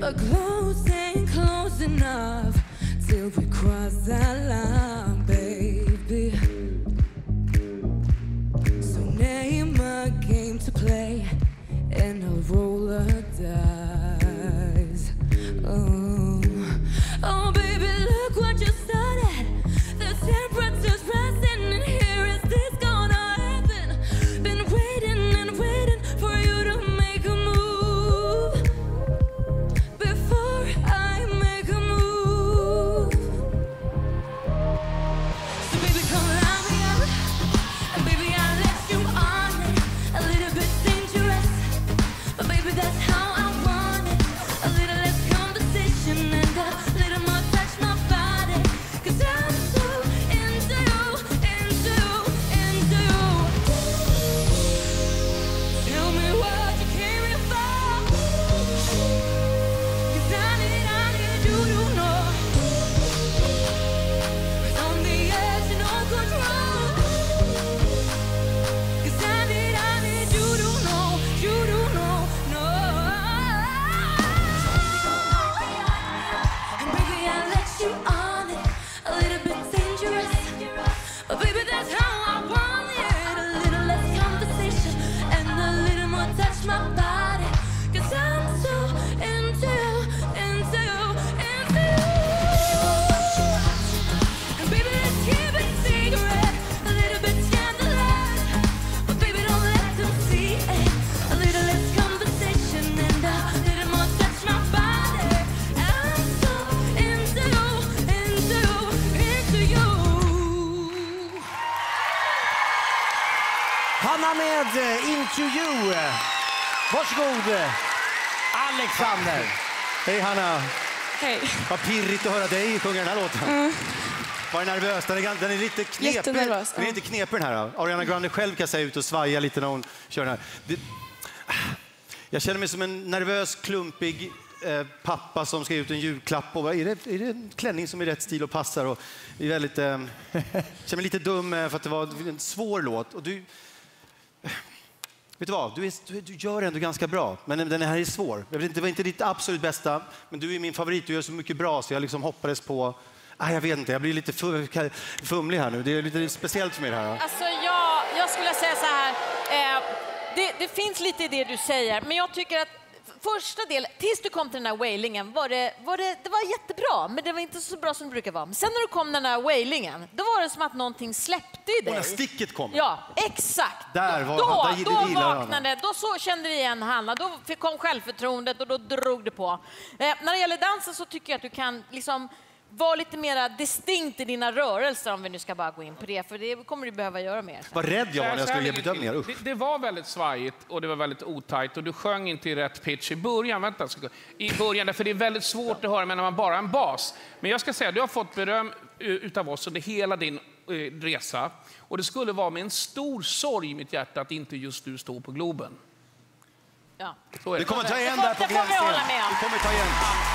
But close ain't close enough till we cross that line, baby. So name a game to play and I'll roll a dice. Oh, baby, look what you started. The temperature's rising and here is this gonna happen. Been waiting and waiting for you to make a move before I make a move. So baby, come line me up, and baby, I'll let you on it. A little bit dangerous, but baby, that's how I want it. A little less conversation and a little more touch my body. 'Cause I'm so into you, into you, into you. Tell me what you came here for. 'Cause I need you to know. 'Cause on the edge, no control. 'Cause I need you to know, you to know, no. And baby, I'll let you on it. A little bit dangerous, but baby, that's how I want it. A little less conversation and a little more touch my body. 'Cause I'm so into you, into you, into you. And baby, let's keep it secret. A little bit scandalous, but baby, don't let them see it. A little less conversation and a little more touch my body. I'm so into you, into you, into you. Hanna med Into You. Varsågod, Alexander. Hej Hanna, Hej. vad pirrigt att höra dig sjunga den här låten. Var nervös, den är lite knepig. Jättenervös, Den är inte knepig den här. Ariana Grande själv kan säga ut och svaja lite när hon kör den här. Jag känner mig som en nervös, klumpig pappa som ska ut en julklapp. Och är det en klänning som är rätt stil och passar? Och är väldigt, jag känner mig lite dum för att det var en svår låt. Och du, vet du vad? Du gör ändå ganska bra, men den här är svår. Jag vet inte, det var inte ditt absolut bästa, men du är min favorit. Du gör så mycket bra så jag liksom hoppades på... jag vet inte, jag blir lite fumlig här nu. Det är lite speciellt för mig det här. Alltså jag skulle säga så här, det finns lite i det du säger, men jag tycker att första del, tills du kom till den här wailingen det var jättebra, men det var inte så bra som det brukar vara. Men sen när du kom den här wailingen, då var det som att någonting släppte i dig. Och när sticket kom. Ja, exakt. Där vaknade, då så kände du igen Hanna, då kom självförtroendet och då drog du på. När det gäller dansen så tycker jag att du kan liksom var lite mer distinkt i dina rörelser, om vi nu ska bara gå in på det, för det kommer du behöva göra mer. Vad rädd jag var när jag skulle ge bedömningar. Det var väldigt svajigt och det var väldigt otajt och du sjöng inte i rätt pitch i början. I början, för det är väldigt svårt att höra när man bara har en bas. Men jag ska säga, du har fått beröm utav oss under hela din resa. Och det skulle vara med en stor sorg i mitt hjärta att inte just du står på Globen. Ja. Vi kommer ta igen där på Glenn. Det får vi hålla med om. Vi kommer ta igen.